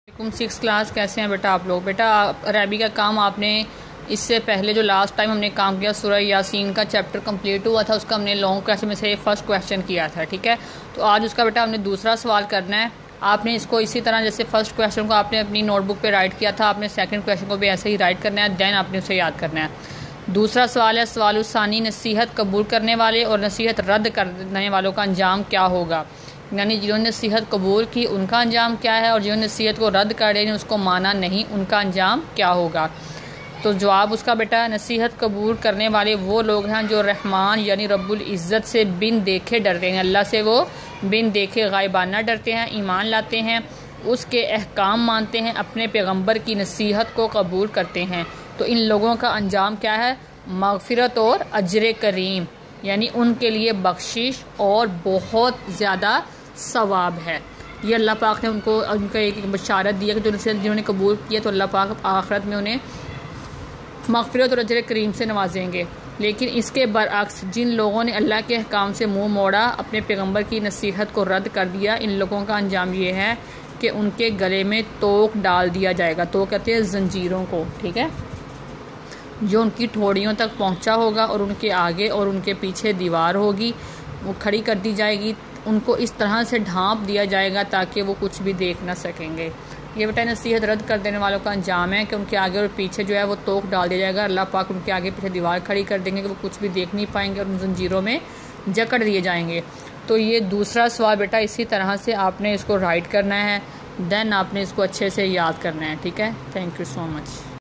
Six class कैसे हैं बेटा आप लोग। बेटा अरबी का काम आपने इससे पहले जो लास्ट टाइम हमने काम किया सूरह यासीन का चैप्टर कंप्लीट हुआ था, उसका हमने लॉन्ग क्वेश्चन में से फर्स्ट क्वेश्चन किया था। ठीक है, तो आज उसका बेटा हमने दूसरा सवाल करना है। आपने इसको इसी तरह जैसे फर्स्ट क्वेश्चन को आपने अपनी नोटबुक पे राइट किया था, आपने सेकंड क्वेश्चन को भी ऐसे ही राइट करना है, देन आपने उसे याद करना है। दूसरा सवाल है सवालुस्सानी, नसीहत कबूल करने वाले और नसीहत रद्द करने वालों का अंजाम क्या होगा। यानी जिन्होंने नसीहत कबूल की उनका अंजाम क्या है और जिन्होंने नसीहत को रद्द कर दिया, उसको माना नहीं, उनका अंजाम क्या होगा। तो जवाब उसका बेटा नसीहत कबूल करने वाले वो लोग हैं जो रहमान यानी रब्बुल इज़्ज़त से बिन देखे डरते हैं। अल्लाह से वो बिन देखे गायबाना डरते हैं, ईमान लाते हैं, उसके अहकाम मानते हैं, अपने पैगंबर की नसीहत को कबूल करते हैं। तो इन लोगों का अंजाम क्या है, मग़फ़िरत और अजर करीम, यानी उनके लिए बख्शिश और बहुत ज़्यादा सवाब है। ये अल्लाह पाक ने उनका एक बशारत दिया कि जिन्होंने कबूल किया तो अल्लाह पाक आखिरत में उन्हें मग़फ़िरत और अजर करीम से नवाजेंगे। लेकिन इसके बरअक्स जिन लोगों ने अल्लाह के अहकाम से मुँह मोड़ा, अपने पैगंबर की नसीहत को रद्द कर दिया, इन लोगों का अंजाम ये है कि उनके गले में तोक डाल दिया जाएगा। तो कहते हैं जंजीरों को, ठीक है, जो उनकी ठोड़ियों तक पहुंचा होगा और उनके आगे और उनके पीछे दीवार होगी, वो खड़ी कर दी जाएगी। उनको इस तरह से ढांप दिया जाएगा ताकि वो कुछ भी देख ना सकेंगे। ये बेटा नसीहत रद्द कर देने वालों का अंजाम है कि उनके आगे और पीछे जो है वो तोक डाल दिया जाएगा। अल्लाह पाक उनके आगे पीछे दीवार खड़ी कर देंगे कि वो कुछ भी देख नहीं पाएंगे और उन जंजीरों में जकड़ दिए जाएंगे। तो ये दूसरा सवाल बेटा इसी तरह से आपने इसको राइट करना है, देन आपने इसको अच्छे से याद करना है। ठीक है, थैंक यू सो मच।